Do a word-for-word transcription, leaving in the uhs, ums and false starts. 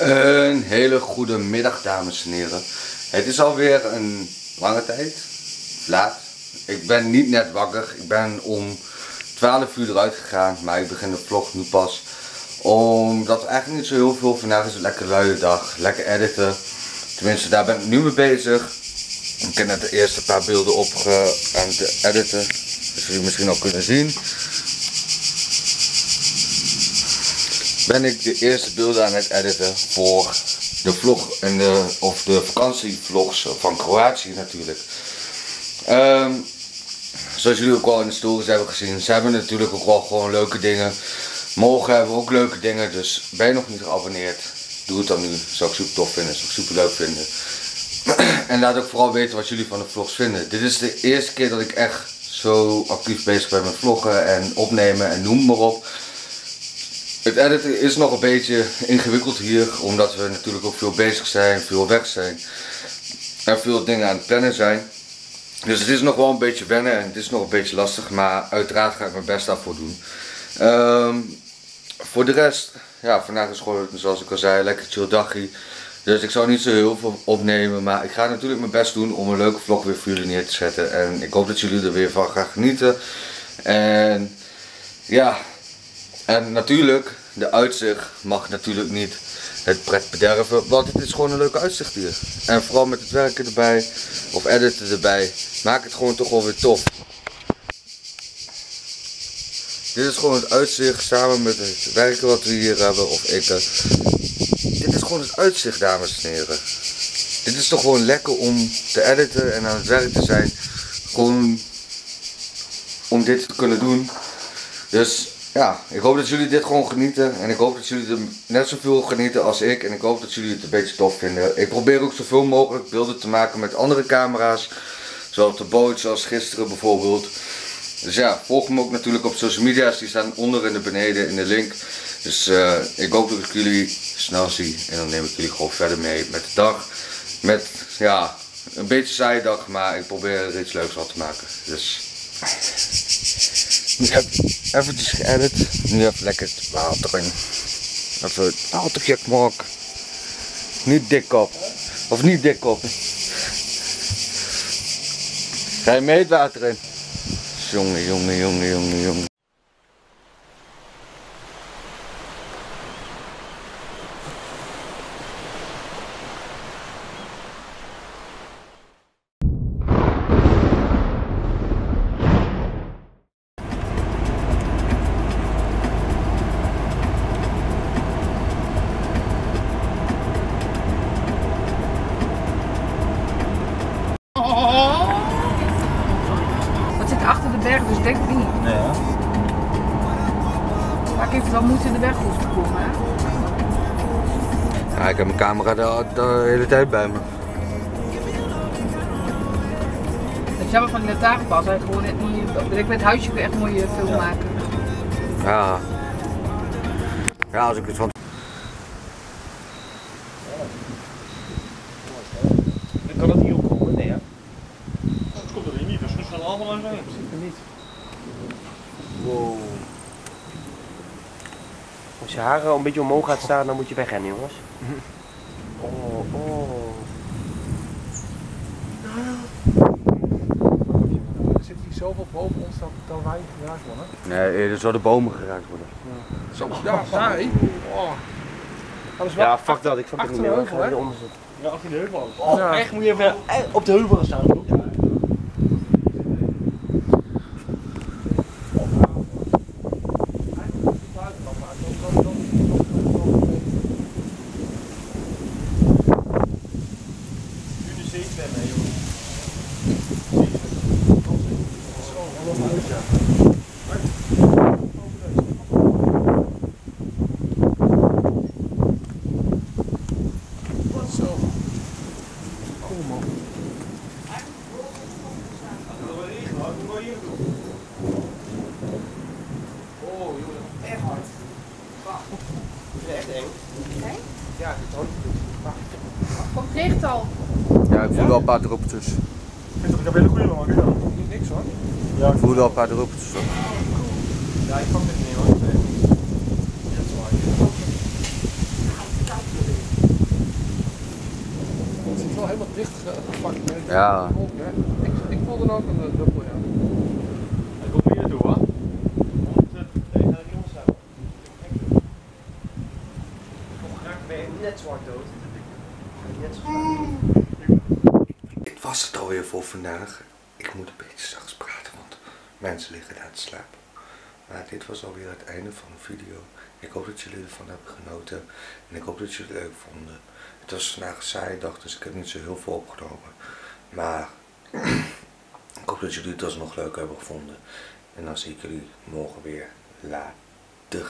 Een hele goede middag, dames en heren. Het is alweer een lange tijd, laat. Ik ben niet net wakker. Ik ben om twaalf uur eruit gegaan, maar ik begin de vlog nu pas. Omdat eigenlijk niet zo heel veel. Vandaag is het lekker luie dag, lekker editen. Tenminste, daar ben ik nu mee bezig. Ik heb net de eerste paar beelden op aan het editen. Dat jullie misschien al kunnen zien. Ben ik de eerste beelden aan het editen voor de vlog en de, of de vakantievlogs van Kroatië natuurlijk. Um, zoals jullie ook al in de stories hebben gezien, ze hebben natuurlijk ook wel gewoon leuke dingen. Morgen hebben we ook leuke dingen, dus ben je nog niet geabonneerd, doe het dan nu. Zou ik super tof vinden, zou ik super leuk vinden. En laat ook vooral weten wat jullie van de vlogs vinden. Dit is de eerste keer dat ik echt zo actief bezig ben met vloggen en opnemen en noem maar op. Het editen is nog een beetje ingewikkeld hier, omdat we natuurlijk ook veel bezig zijn, veel weg zijn en veel dingen aan het plannen zijn. Dus het is nog wel een beetje wennen en het is nog een beetje lastig, maar uiteraard ga ik mijn best daarvoor doen. Um, voor de rest, ja, vandaag is gewoon, zoals ik al zei, lekker chill dagje. Dus ik zou niet zo heel veel opnemen, maar ik ga natuurlijk mijn best doen om een leuke vlog weer voor jullie neer te zetten. En ik hoop dat jullie er weer van gaan genieten. En ja... En natuurlijk, de uitzicht mag natuurlijk niet het pret bederven, want het is gewoon een leuke uitzicht hier. En vooral met het werken erbij, of editen erbij, maakt het gewoon toch wel weer tof. Dit is gewoon het uitzicht samen met het werken wat we hier hebben, of ik. Dit is gewoon het uitzicht, dames en heren. Dit is toch gewoon lekker om te editen en aan het werk te zijn. Gewoon om dit te kunnen doen. Dus... ja, ik hoop dat jullie dit gewoon genieten en ik hoop dat jullie er net zoveel genieten als ik en ik hoop dat jullie het een beetje tof vinden. Ik probeer ook zoveel mogelijk beelden te maken met andere camera's, zoals de boot, zoals gisteren bijvoorbeeld. Dus ja, volg me ook natuurlijk op social media's, die staan onder en beneden in de link. Dus uh, ik hoop dat ik jullie snel zie en dan neem ik jullie gewoon verder mee met de dag. Met, ja, een beetje saaie dag, maar ik probeer er iets leuks van te maken. Dus... nu heb ik eventjes geëdit. Nu even lekker het water in. Even het watergek maken. Niet dik op. Of niet dik op. Ga je mee het water in? Jongen, jongen, jongen, jongen, jongen. Achter de berg, dus denk ik niet. Nee, ja. Maar ik heb wel moeten in de berg hoeven te komen, hè? Ja, ik heb mijn camera de, de hele tijd bij me. Het is jammer van die tafelpas, hij gewoon net niet. Ik met het huisje kun je echt mooie film ja. maken. Ja. Ja, als ik het van. Dan kan het niet opkomen, nee, hè? Het komt er hier niet, dus we gaan allemaal aan zijn. In principe niet. Wow. Als je haren een beetje omhoog gaat staan, dan moet je wegrennen, jongens. Oh, oh. Er zit hier zoveel boven ons dat, dat wij geraakt worden. Nee, er zouden bomen geraakt worden. Ja, zo, ja, saai. Oh. Ja, fuck dat, ik fuck het niet meer. Ik ga hieronder zitten. Ja, achter de heuvel. Oh, ja. Echt moet je even op de heuvel gaan staan. Ja. Ja, het is Komt het regent al? Ja, ik voel wel een paar druppeltjes. Ik heb hele goede man, ja. Niet niks hoor. Ja, ik voel wel een paar druppeltjes. Ja, ik pak dit niet hoor. Nee. Dat is waar. Het zit wel helemaal dicht gepakt. Ja. Ik, ik voelde er ook een dubbel, ja. Ik kom hier naartoe hoor. Net zwart dood. Net Dit was het alweer voor vandaag. Ik moet een beetje zacht praten, want mensen liggen daar te slapen. Maar dit was alweer het einde van de video. Ik hoop dat jullie ervan hebben genoten. En ik hoop dat jullie het leuk vonden. Het was vandaag een saaie dag, dus ik heb niet zo heel veel opgenomen. Maar ik hoop dat jullie het alsnog leuk hebben gevonden. En dan zie ik jullie morgen weer. Later.